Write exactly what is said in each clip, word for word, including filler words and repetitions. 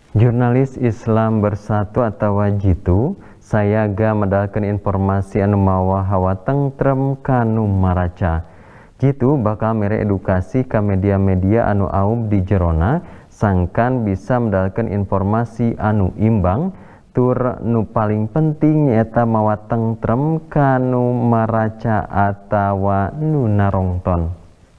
Jurnalis Islam Bersatu atau Jitu sayaga medalkeun informasi anu mawa hawa tentrem kanu maraca. Jitu bakal mere edukasi ka media-media anu aub di jerona sangkan bisa medalkeun informasi anu imbang tur nu paling penting nyaeta mawa tentrem kanu maraca atawa nu narongton.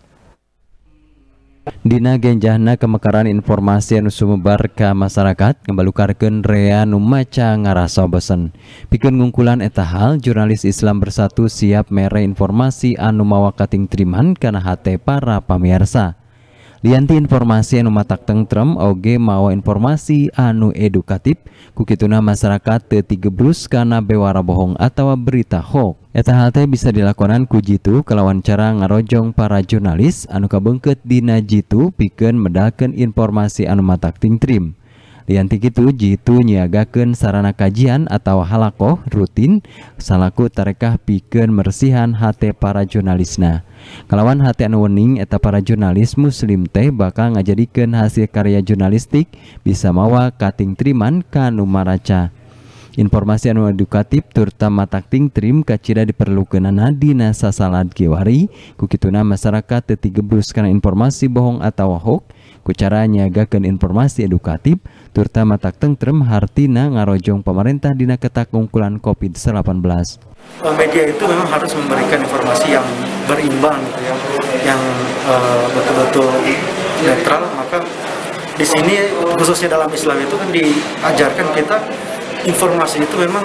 Dina genjahna kemekaran informasi anu sumebar ka masyarakat ngembalukarkeun rea nu maca ngarasa bosen. Pikeun ngungkulan eta hal, jurnalis Islam Bersatu siap mere informasi anu mawa kating triman kana hate para pamirsa. Lianti informasi anu matak tentrem oge mawa informasi anu edukatif kukituna masyarakat teu tigebrus kana bewara bohong atawa berita hoax. Eta hal teh bisa dilakonan ku Jitu kalawan cara ngarojong para jurnalis anu kabeungkeut dina Jitu pikeun medalkeun informasi anu matak tingtrim. Lianti kitu Jitu nyiagakeun sarana kajian atau halakoh rutin salaku tarekah pikeun mersihan hate para jurnalisna. Kalawan hati anu wening eta para jurnalis muslim teh bakal ngajadikeun hasil karya jurnalistik bisa mawa kating triman kanu maraca. Informasi anu edukatif turta matak tingtrim kacida diperlukeunana dina sasalad kiwari kukituna masyarakat teu tigebrus kana informasi bohong atawa hoax ku cara nyiagakeun informasi edukatif turta matak tentrem hartina ngarojong pemerintah dina ketak ngungkulan covid delapan belas. Media itu memang harus memberikan informasi yang berimbang gitu ya, yang betul-betul uh, netral. Maka di sini khususnya dalam Islam itu kan diajarkan kita informasi itu memang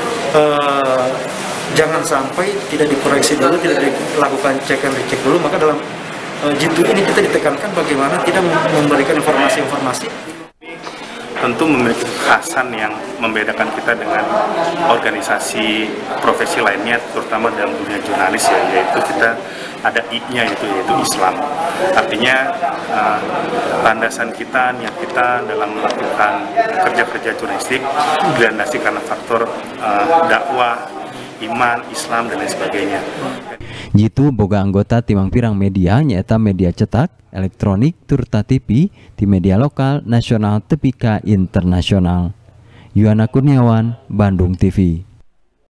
uh, jangan sampai tidak dikoreksi dulu, tidak dilakukan cek and recheck dulu. Maka dalam uh, Jitu ini kita ditekankan bagaimana tidak memberikan informasi-informasi. Tentu memiliki kekhasan yang membedakan kita dengan organisasi profesi lainnya, terutama dalam dunia jurnalis ya, yaitu kita ada I-nya itu yaitu Islam. Artinya uh, landasan kita, niat kita dalam melakukan kerja-kerja jurnalistik dilandasi karena faktor uh, dakwah, iman, Islam dan lain sebagainya. Jitu boga anggota timang pirang media nyaeta media cetak, elektronik, turta T V, di media lokal, nasional, tepi ka internasional. Yuana Kurniawan, Bandung T V.